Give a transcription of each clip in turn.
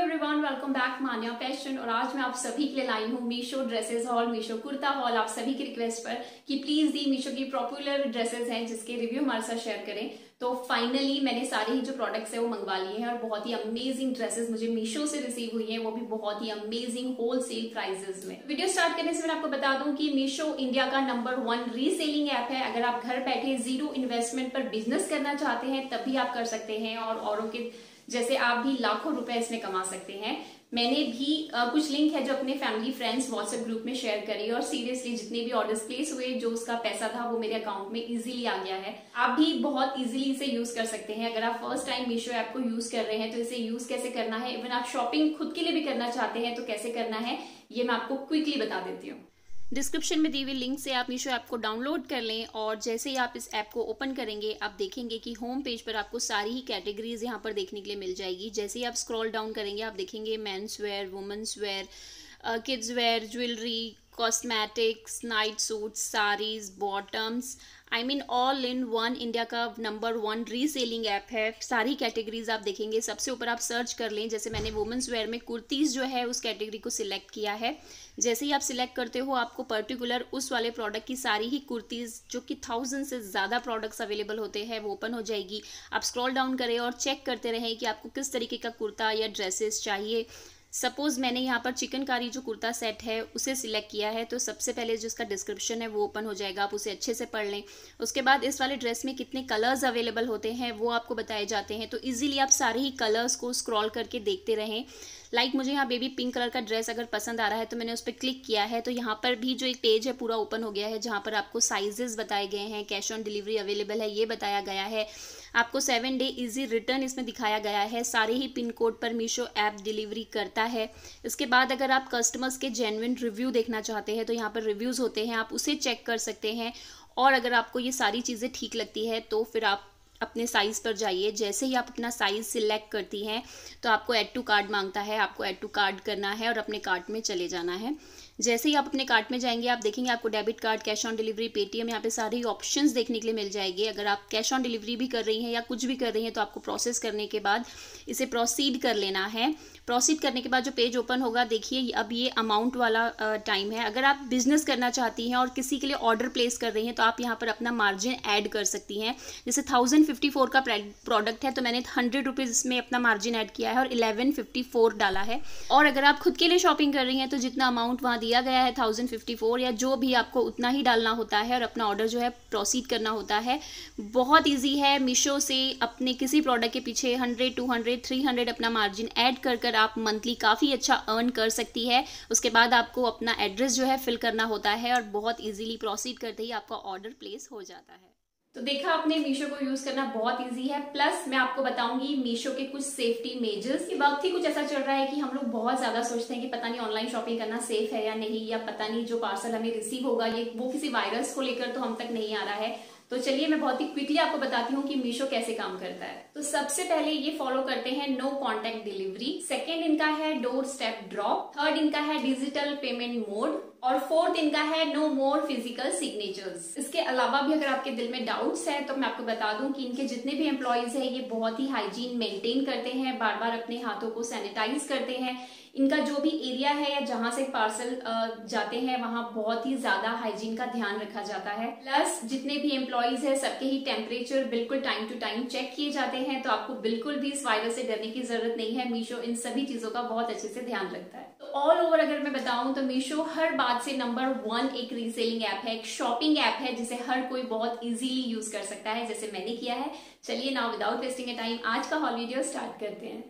Everyone, welcome back Manya fashion. और आज मैं आप सभी के लिए लाई हूँ Meesho dresses haul, Meesho kurta haul. आप सभी की रिक्वेस्ट पर कि प्लीज दी मीशो की पॉपुलर ड्रेसेस हैं जिसके रिव्यू हमारे साथ शेयर करें। तो फाइनली मैंने सारे ही जो प्रोडक्ट्स है वो मंगवा लिए हैं और बहुत ही अमेजिंग ड्रेसेस मुझे मीशो से रिसीव हुई हैं, वो भी बहुत ही अमेजिंग होलसेल प्राइसेस में। वीडियो स्टार्ट करने से मैं आपको बता दूं कि मीशो इंडिया का नंबर 1 रीसेलिंग ऐप है। अगर आप घर बैठे जीरो इन्वेस्टमेंट पर बिजनेस करना चाहते हैं तभी आप कर सकते हैं और औरों के जैसे आप भी लाखों रुपए इसमें कमा सकते हैं। मैंने भी कुछ लिंक है जो अपने फैमिली फ्रेंड्स व्हाट्सएप ग्रुप में शेयर करी और सीरियसली जितने भी ऑर्डर्स प्लेस हुए जो उसका पैसा था वो मेरे अकाउंट में इजीली आ गया है। आप भी बहुत इजीली इसे यूज कर सकते हैं। अगर आप फर्स्ट टाइम मीशो ऐप को यूज कर रहे हैं तो इसे यूज कैसे करना है, इवन आप शॉपिंग खुद के लिए भी करना चाहते हैं तो कैसे करना है, ये मैं आपको क्विकली बता देती हूँ। डिस्क्रिप्शन में दी हुई लिंक से आप मीशो ऐप को डाउनलोड कर लें और जैसे ही आप इस ऐप को ओपन करेंगे आप देखेंगे कि होम पेज पर आपको सारी ही कैटेगरीज यहाँ पर देखने के लिए मिल जाएगी। जैसे ही आप स्क्रॉल डाउन करेंगे आप देखेंगे men's wear, women's wear, kids wear, jewellery, cosmetics, night suits, saris, bottoms, I mean all in one India का नंबर 1 रीसेलिंग ऐप है। सारी कैटेगरीज आप देखेंगे। सबसे ऊपर आप सर्च कर लें, जैसे मैंने वुमेन्स वेयर में कुर्तीज़ जो है उस कैटेगरी को सिलेक्ट किया है। जैसे ही आप सिलेक्ट करते हो आपको पर्टिकुलर उस वाले प्रोडक्ट की सारी ही कुर्तीज़ जो कि 1000 से ज़्यादा प्रोडक्ट्स अवेलेबल होते हैं वो ओपन हो जाएगी। आप स्क्रॉल डाउन करें और चेक करते रहें कि आपको किस तरीके का कुर्ता या ड्रेसेस चाहिए। सपोज मैंने यहाँ पर चिकनकारी जो कुर्ता सेट है उसे सिलेक्ट किया है तो सबसे पहले जो इसका डिस्क्रिप्शन है वो ओपन हो जाएगा, आप उसे अच्छे से पढ़ लें। उसके बाद इस वाले ड्रेस में कितने कलर्स अवेलेबल होते हैं वो आपको बताए जाते हैं, तो इजीली आप सारे ही कलर्स को स्क्रॉल करके देखते रहें। लाइक मुझे यहाँ बेबी पिंक कलर का ड्रेस अगर पसंद आ रहा है तो मैंने उस पर क्लिक किया है तो यहाँ पर भी जो एक पेज है पूरा ओपन हो गया है जहाँ पर आपको साइजेस बताए गए हैं, कैश ऑन डिलीवरी अवेलेबल है ये बताया गया है, आपको 7 डे इजी रिटर्न इसमें दिखाया गया है। सारे ही पिन कोड पर मीशो ऐप डिलीवरी करता है। इसके बाद अगर आप कस्टमर्स के जेन्युइन रिव्यू देखना चाहते हैं तो यहाँ पर रिव्यूज़ होते हैं, आप उसे चेक कर सकते हैं। और अगर आपको ये सारी चीज़ें ठीक लगती है तो फिर आप अपने साइज़ पर जाइए। जैसे ही आप अपना साइज़ सिलेक्ट करती हैं तो आपको ऐड टू कार्ट मांगता है, आपको ऐड टू कार्ट करना है और अपने कार्ट में चले जाना है। जैसे ही आप अपने कार्ट में जाएंगे आप देखेंगे आपको debit card, cash on delivery, Paytm, यहाँ पे सारे ही ऑप्शंस देखने के लिए मिल जाएंगे। अगर आप कैश ऑन डिलीवरी भी कर रही हैं या कुछ भी कर रही हैं तो आपको प्रोसेस करने के बाद इसे प्रोसीड कर लेना है। प्रोसीड करने के बाद जो पेज ओपन होगा, देखिए अब ये अमाउंट वाला टाइम है। अगर आप बिजनेस करना चाहती हैं और किसी के लिए ऑर्डर प्लेस कर रही हैं तो आप यहाँ पर अपना मार्जिन ऐड कर सकती हैं। जैसे 1054 का प्रोडक्ट है तो मैंने 100 रुपीज़ इसमें अपना मार्जिन ऐड किया है और 1154 डाला है। और अगर आप खुद के लिए शॉपिंग कर रही हैं तो जितना अमाउंट वहाँ दिया गया है 1054 या जो भी आपको उतना ही डालना होता है और अपना ऑर्डर जो है प्रोसीड करना होता है। बहुत इजी है। मीशो से अपने किसी प्रोडक्ट के पीछे 100, 200, 300 अपना मार्जिन ऐड कर कर आप मंथली काफ़ी अच्छा अर्न कर सकती है। उसके बाद आपको अपना एड्रेस जो है फिल करना होता है और बहुत इजीली प्रोसीड करते ही आपका ऑर्डर प्लेस हो जाता है। तो देखा आपने, मीशो को यूज करना बहुत इजी है। प्लस मैं आपको बताऊंगी मीशो के कुछ सेफ्टी मेजर्स। वक्त ही कुछ ऐसा चल रहा है कि हम लोग बहुत ज्यादा सोचते हैं कि पता नहीं ऑनलाइन शॉपिंग करना सेफ है या नहीं, या पता नहीं जो पार्सल हमें रिसीव होगा ये वो किसी वायरस को लेकर तो हम तक नहीं आ रहा है। तो चलिए मैं बहुत ही क्विकली आपको बताती हूँ कि मीशो कैसे काम करता है। तो सबसे पहले ये फॉलो करते हैं नो कॉन्टैक्ट डिलीवरी, सेकेंड इनका है डोर स्टेप ड्रॉप, थर्ड इनका है डिजिटल पेमेंट मोड और फोर्थ इनका है नो मोर फिजिकल सिग्नेचर्स। इसके अलावा भी अगर आपके दिल में डाउट्स है तो मैं आपको बता दूं कि इनके जितने भी एम्प्लॉयज हैं ये बहुत ही हाइजीन मेंटेन करते हैं, बार बार अपने हाथों को सैनिटाइज करते हैं। इनका जो भी एरिया है या जहां से पार्सल जाते हैं वहां बहुत ही ज्यादा हाइजीन का ध्यान रखा जाता है। प्लस जितने भी एम्प्लॉयज है सबके ही टेम्परेचर बिल्कुल टाइम टू टाइम चेक किए जाते हैं, तो आपको बिल्कुल भी इस वायरस से डरने की जरूरत नहीं है। मीशो इन सभी चीजों का बहुत अच्छे से ध्यान रखता है। तो ऑल ओवर अगर मैं बताऊं तो मीशो हर बात से नंबर 1 एक रीसेलिंग ऐप है, एक शॉपिंग ऐप है जिसे हर कोई बहुत इजीली यूज कर सकता है जैसे मैंने किया है। चलिए now without wasting a time आज का हॉल वीडियो स्टार्ट करते हैं।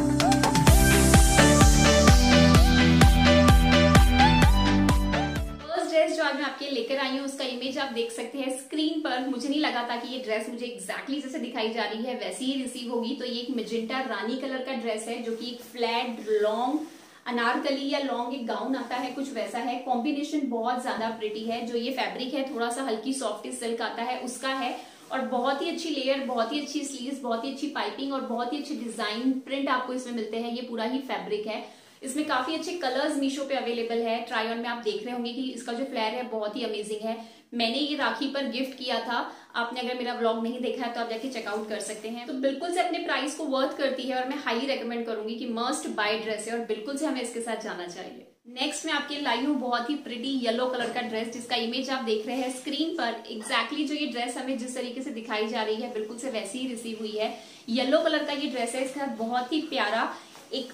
जो आज मैं आपके लेकर आई हूँ उसका इमेज आप देख सकते हैं स्क्रीन पर। मुझे नहीं लगा था कि ये ड्रेस मुझे एग्जैक्टली जैसे दिखाई जा रही है वैसी ही रिसीव होगी। तो ये एक मेजेंटा रानी कलर का ड्रेस है जो कि एक फ्लैट लॉन्ग अनारकली या लॉन्ग एक गाउन आता है कुछ वैसा है। कॉम्बिनेशन बहुत ज्यादा प्रिटी है। जो ये फैब्रिक है थोड़ा सा हल्की सॉफ्ट सिल्क आता है उसका है और बहुत ही अच्छी लेयर, बहुत ही अच्छी स्लीव्स, बहुत ही अच्छी पाइपिंग और बहुत ही अच्छी डिजाइन प्रिंट आपको इसमें मिलते हैं। ये पूरा ही फैब्रिक है। इसमें काफी अच्छे कलर्स मीशो पे अवेलेबल है। ट्राई ऑन में आप देख रहे होंगे कि इसका जो फ्लेयर है बहुत ही अमेजिंग है। मैंने ये राखी पर गिफ्ट किया था। आपने अगर मेरा व्लॉग नहीं देखा है तो आप जाके चेकआउट कर सकते हैं। तो बिल्कुल से अपने प्राइस को वर्थ करती है और मैं हाईली रेकमेंड करूंगी कि मस्ट बाय ड्रेस है और बिल्कुल से हमें इसके साथ जाना चाहिए। नेक्स्ट मैं आपके लाई हूँ बहुत ही प्रिटी येलो कलर का ड्रेस, जिसका इमेज आप देख रहे हैं स्क्रीन पर। एग्जैक्टली जो ये ड्रेस हमें जिस तरीके से दिखाई जा रही है बिल्कुल से वैसी ही रिसीव हुई है। येलो कलर का ये ड्रेस है, इसके साथ बहुत ही प्यारा एक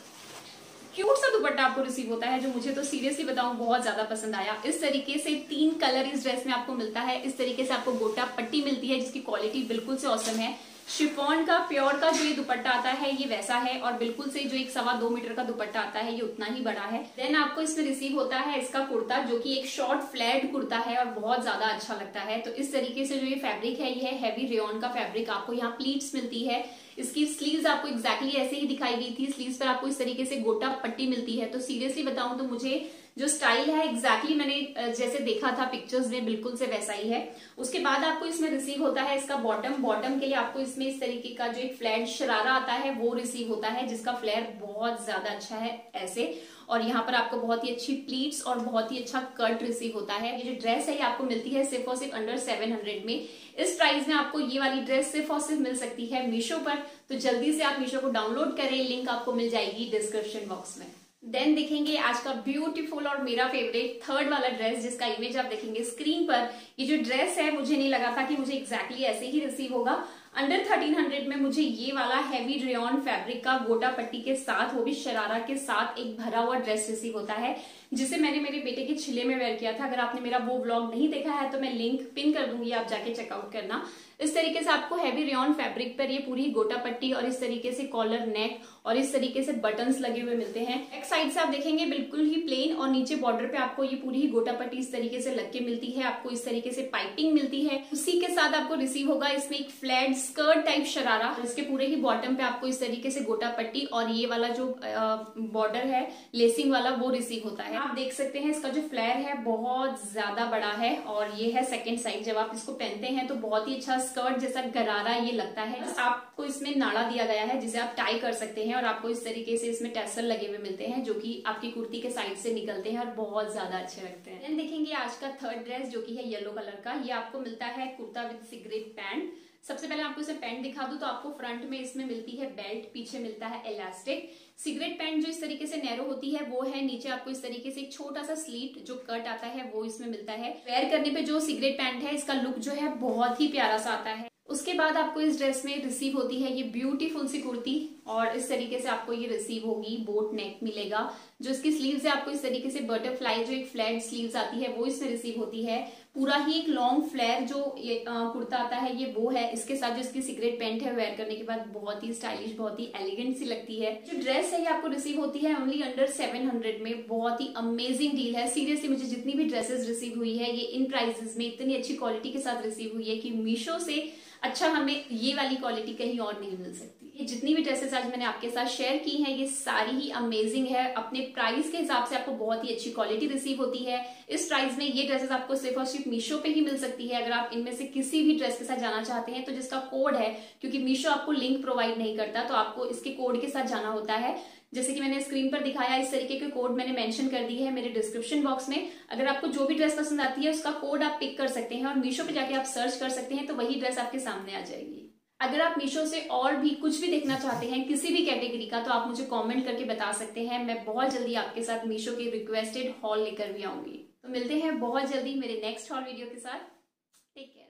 क्यूट सा दुपट्टा आपको रिसीव होता है, जो मुझे तो सीरियसली बताऊं बहुत ज्यादा पसंद आया। इस तरीके से 3 कलर इस ड्रेस में आपको मिलता है। इस तरीके से आपको गोटा पट्टी मिलती है जिसकी क्वालिटी बिल्कुल से ऑसम है। शिफॉन का प्योर का जो ये दुपट्टा आता है ये वैसा है और बिल्कुल से जो एक 2.25 मीटर का दुपट्टा आता है ये उतना ही बड़ा है। देन आपको इसमें रिसीव होता है इसका कुर्ता, जो कि एक शॉर्ट फ्लैट कुर्ता है और बहुत ज्यादा अच्छा लगता है। तो इस तरीके से जो ये फैब्रिक है ये है हैवी रेयॉन का फैब्रिक। आपको यहाँ प्लीट्स मिलती है। इसकी स्लीव्स आपको एग्जैक्टली ऐसे ही दिखाई गई थी। स्लीव्स पर आपको इस तरीके से गोटा पट्टी मिलती है। तो सीरियसली बताऊं तो मुझे जो स्टाइल है एग्जैक्टली मैंने जैसे देखा था पिक्चर्स में बिल्कुल से वैसा ही है। उसके बाद आपको इसमें रिसीव होता है इसका बॉटम के लिए आपको इसमें इस तरीके का जो एक फ्लैट शरारा आता है वो रिसीव होता है, जिसका फ्लेयर बहुत ज्यादा अच्छा है ऐसे। और यहाँ पर आपको बहुत ही अच्छी प्लीट्स और बहुत ही अच्छा कट रिसीव होता है। ये जो ड्रेस है ये आपको मिलती है सिर्फ और सिर्फ अंडर 700 में। इस प्राइस में आपको ये वाली ड्रेस सिर्फ और सिर्फ मिल सकती है मीशो पर। तो जल्दी से आप मीशो को डाउनलोड करें, लिंक आपको मिल जाएगी डिस्क्रिप्शन बॉक्स में। देन देखेंगे आज का ब्यूटीफुल और मेरा फेवरेट थर्ड वाला ड्रेस, जिसका इमेज आप देखेंगे स्क्रीन पर। ये जो ड्रेस है मुझे नहीं लगा था कि मुझे एग्जैक्टली ऐसे ही रिसीव होगा। अंडर 1300 में मुझे ये वाला हैवी रेयॉन फैब्रिक का गोटा पट्टी के साथ, वो भी शरारा के साथ, एक भरा हुआ ड्रेस रिसीव होता है, जिसे मैंने मेरे बेटे के छिले में वेयर किया था। अगर आपने मेरा वो व्लॉग नहीं देखा है तो मैं लिंक पिन कर दूंगी, आप जाके चेकआउट करना। इस तरीके से आपको हैवी रेयॉन फैब्रिक पर ये पूरी गोटा पट्टी और इस तरीके से कॉलर नेक और इस तरीके से बटन्स लगे हुए मिलते हैं। एक साइड से आप देखेंगे बिल्कुल ही प्लेन और नीचे बॉर्डर पे आपको ये पूरी ही गोटा पट्टी इस तरीके से लग के मिलती है। आपको इस तरीके से पाइपिंग मिलती है। उसी के साथ आपको रिसीव होगा इसमें एक फ्लैट स्कर्ट टाइप शरारा। इसके पूरे ही बॉटम पे आपको इस तरीके से गोटा पट्टी और ये वाला जो बॉर्डर है लेसिंग वाला वो रिसीव होता है। आप देख सकते हैं इसका जो फ्लेयर है बहुत ज्यादा बड़ा है और ये है सेकेंड साइड। जब आप इसको पहनते हैं तो बहुत ही अच्छा स्कर्ट जैसा गरारा ये लगता है। आपको इसमें नाड़ा दिया गया है जिसे आप टाई कर सकते हैं और आपको इस तरीके से इसमें टैसल लगे हुए मिलते हैं, जो कि आपकी कुर्ती के साइड से निकलते हैं और बहुत ज्यादा अच्छे लगते हैं। देन देखेंगे आज का थर्ड ड्रेस, जो कि है येलो कलर का। ये आपको मिलता है कुर्ता विद सिगरेट पैंट। सबसे पहले आपको इसे पैंट दिखा दूं तो आपको फ्रंट में इसमें मिलती है बेल्ट, पीछे मिलता है इलास्टिक। सिगरेट पैंट जो इस तरीके से नैरो होती है वो है। नीचे आपको इस तरीके से एक छोटा सा स्लीट जो कट आता है वो इसमें मिलता है। वेयर करने पे जो सिगरेट पैंट है इसका लुक जो है बहुत ही प्यारा सा आता है। उसके बाद आपको इस ड्रेस में रिसीव होती है ये ब्यूटीफुल सी कुर्ती और इस तरीके से आपको ये रिसीव होगी। बोट नेक मिलेगा। जो इसकी स्लीव्स है आपको इस तरीके से बटरफ्लाई जो एक फ्लैट स्लीव्स आती है वो इसमें रिसीव होती है। पूरा ही एक लॉन्ग फ्लेयर जो ये कुर्ता आता है ये वो है। इसके साथ जो इसकी सिगरेट पैंट है वेयर करने के बाद बहुत ही स्टाइलिश, बहुत ही एलिगेंट सी लगती है। जो ड्रेस है ये आपको रिसीव होती है ओनली अंडर 700 में। बहुत ही अमेजिंग डील है। सीरियसली मुझे जितनी भी ड्रेसेस रिसीव हुई है ये इन प्राइसेस में इतनी अच्छी क्वालिटी के साथ रिसीव हुई है कि मीशो से अच्छा हमें ये वाली क्वालिटी कहीं और नहीं मिल सकती। ये जितनी भी ड्रेसेस आज मैंने आपके साथ शेयर की हैं ये सारी ही अमेजिंग है। अपने प्राइस के हिसाब से आपको बहुत ही अच्छी क्वालिटी रिसीव होती है। इस प्राइस में ये ड्रेसेस आपको सिर्फ और सिर्फ मीशो पे ही मिल सकती है। अगर आप इनमें से किसी भी ड्रेस के साथ जाना चाहते हैं तो जिसका कोड है, क्योंकि मीशो आपको लिंक प्रोवाइड नहीं करता तो आपको इसके कोड के साथ जाना होता है। जैसे कि मैंने स्क्रीन पर दिखाया इस तरीके के कोड मैंने मेंशन कर दी है मेरे डिस्क्रिप्शन बॉक्स में। अगर आपको जो भी ड्रेस पसंद आती है उसका कोड आप पिक कर सकते हैं और मीशो पे जाके आप सर्च कर सकते हैं तो वही ड्रेस आपके सामने आ जाएगी। अगर आप मीशो से और भी कुछ भी देखना चाहते हैं किसी भी कैटेगरी का तो आप मुझे कमेंट करके बता सकते हैं। मैं बहुत जल्दी आपके साथ मीशो के रिक्वेस्टेड हॉल लेकर भी आऊंगी। तो मिलते हैं बहुत जल्दी मेरे नेक्स्ट हॉल वीडियो के साथ। Take care.